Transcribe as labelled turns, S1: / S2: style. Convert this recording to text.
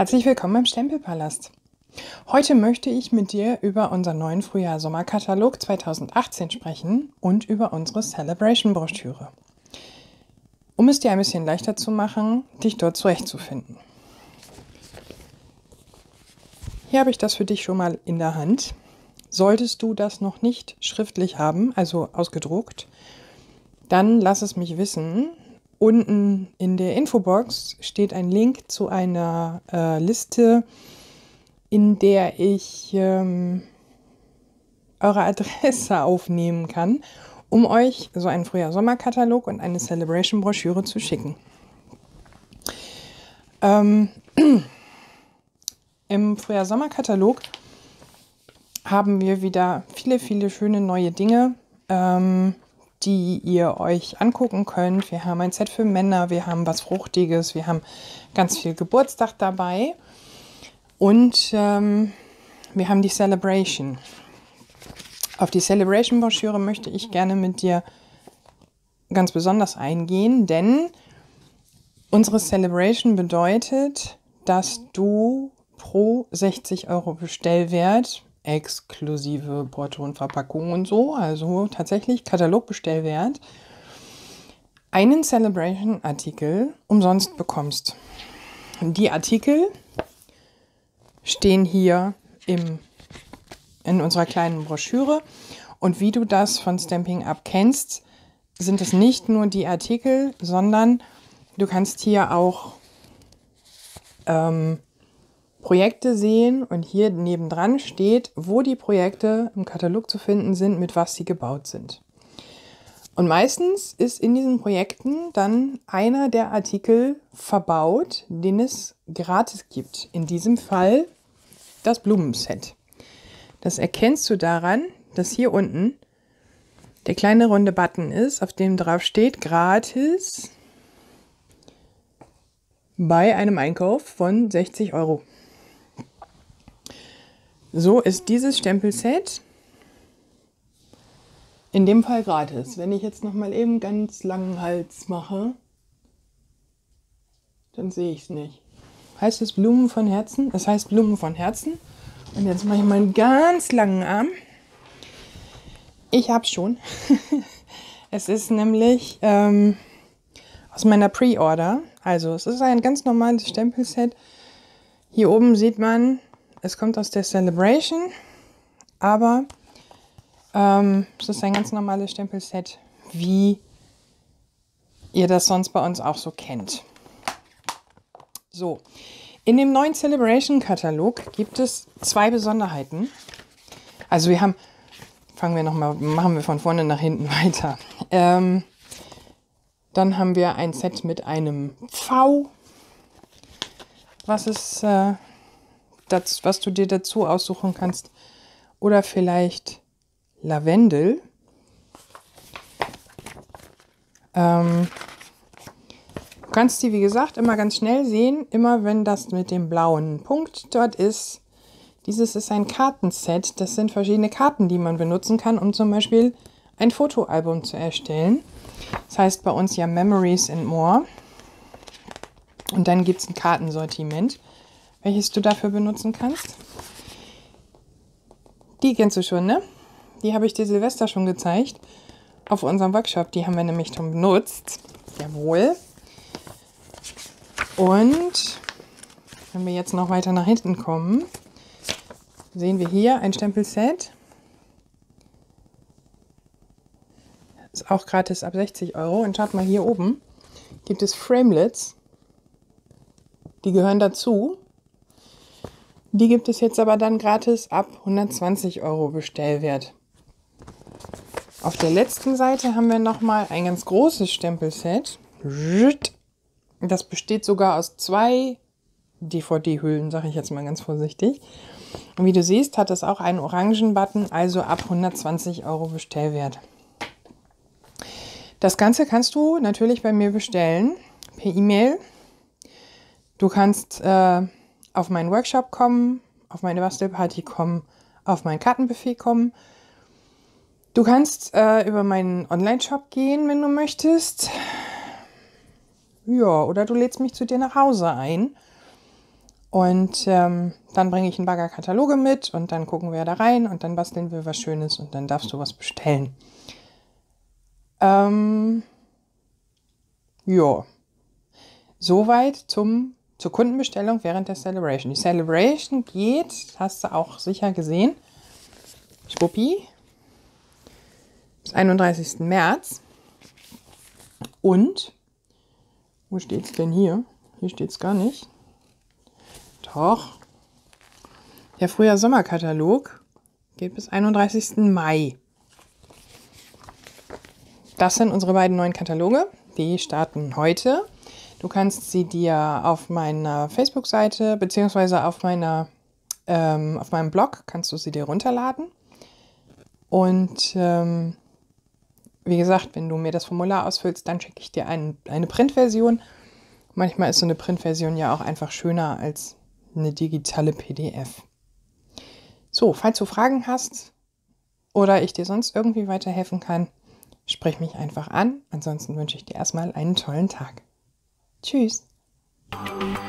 S1: Herzlich willkommen im Stempelpalast. Heute möchte ich mit dir über unseren neuen Frühjahr-Sommerkatalog 2018 sprechen und über unsere Celebration-Broschüre, um es dir ein bisschen leichter zu machen, dich dort zurechtzufinden. Hier habe ich das für dich schon mal in der Hand. Solltest du das noch nicht schriftlich haben, also ausgedruckt, dann lass es mich wissen. Unten in der Infobox steht ein Link zu einer Liste, in der ich eure Adresse aufnehmen kann, um euch so einen Frühjahr-Sommer-Katalog und eine Celebration-Broschüre zu schicken. Im Frühjahr-Sommer-Katalog haben wir wieder viele schöne neue Dinge, die ihr euch angucken könnt. Wir haben ein Set für Männer, wir haben was Fruchtiges, wir haben ganz viel Geburtstag dabei und wir haben die Celebration. Auf die Celebration-Broschüre möchte ich gerne mit dir ganz besonders eingehen, denn unsere Celebration bedeutet, dass du pro 60 € Bestellwert exklusive Porto und Verpackung und so, also tatsächlich Katalogbestellwert, einen Celebration-Artikel umsonst bekommst. Die Artikel stehen hier in unserer kleinen Broschüre und wie du das von Stampin' Up kennst, sind es nicht nur die Artikel, sondern du kannst hier auch Projekte sehen und hier nebendran steht, wo die Projekte im Katalog zu finden sind, mit was sie gebaut sind. Und meistens ist in diesen Projekten dann einer der Artikel verbaut, den es gratis gibt. In diesem Fall das Blumenset. Das erkennst du daran, dass hier unten der kleine runde Button ist, auf dem drauf steht, gratis bei einem Einkauf von 60 €. So ist dieses Stempelset in dem Fall gratis. Wenn ich jetzt noch mal eben ganz langen Hals mache, dann sehe ich es nicht. Heißt es Blumen von Herzen? Es heißt Blumen von Herzen. Und jetzt mache ich mal einen ganz langen Arm. Ich habe schon. Es ist nämlich aus meiner Pre-Order. Also es ist ein ganz normales Stempelset. Hier oben sieht man, es kommt aus der Celebration, aber es ist ein ganz normales Stempelset, wie ihr das sonst bei uns auch so kennt. So, in dem neuen Celebration-Katalog gibt es zwei Besonderheiten. Also machen wir von vorne nach hinten weiter. Dann haben wir ein Set mit einem V, was du dir dazu aussuchen kannst. Oder vielleicht Lavendel. Du kannst die, wie gesagt, immer ganz schnell sehen. Immer wenn das mit dem blauen Punkt dort ist. Dieses ist ein Kartenset. Das sind verschiedene Karten, die man benutzen kann, um zum Beispiel ein Fotoalbum zu erstellen. Das heißt bei uns ja Memories and More. Und dann gibt es ein Kartensortiment, welches du dafür benutzen kannst. Die kennst du schon, ne? Die habe ich dir Silvester schon gezeigt. Auf unserem Workshop. Die haben wir nämlich schon benutzt. Jawohl. Und wenn wir jetzt noch weiter nach hinten kommen, sehen wir hier ein Stempelset. Ist auch gratis ab 60 €. Und schaut mal, hier oben gibt es Framelits. Die gehören dazu. Die gibt es jetzt aber dann gratis ab 120 € Bestellwert. Auf der letzten Seite haben wir nochmal ein ganz großes Stempelset. Das besteht sogar aus 2 DVD-Hüllen, sage ich jetzt mal ganz vorsichtig. Und wie du siehst, hat es auch einen orangen Button, also ab 120 € Bestellwert. Das Ganze kannst du natürlich bei mir bestellen, per E-Mail. Du kannst auf meinen Workshop kommen, auf meine Bastelparty kommen, auf mein Kartenbuffet kommen. Du kannst über meinen Online-Shop gehen, wenn du möchtest. Ja, oder du lädst mich zu dir nach Hause ein Und dann bringe ich einen Bagger Kataloge mit und dann gucken wir da rein und dann basteln wir was Schönes und dann darfst du was bestellen. Ja, soweit zur Kundenbestellung während der Celebration. Die Celebration geht, hast du auch sicher gesehen, schwuppi, bis 31. März. Und, wo steht es denn hier? Hier steht es gar nicht. Doch, der Frühjahr-Sommer-Katalog geht bis 31. Mai. Das sind unsere beiden neuen Kataloge. Die starten heute. Du kannst sie dir auf meiner Facebook-Seite bzw. auf meinem Blog kannst du sie dir runterladen. Und wie gesagt, wenn du mir das Formular ausfüllst, dann schicke ich dir eine Printversion. Manchmal ist so eine Printversion ja auch einfach schöner als eine digitale PDF. So, falls du Fragen hast oder ich dir sonst irgendwie weiterhelfen kann, sprich mich einfach an. Ansonsten wünsche ich dir erstmal einen tollen Tag. Tschüss.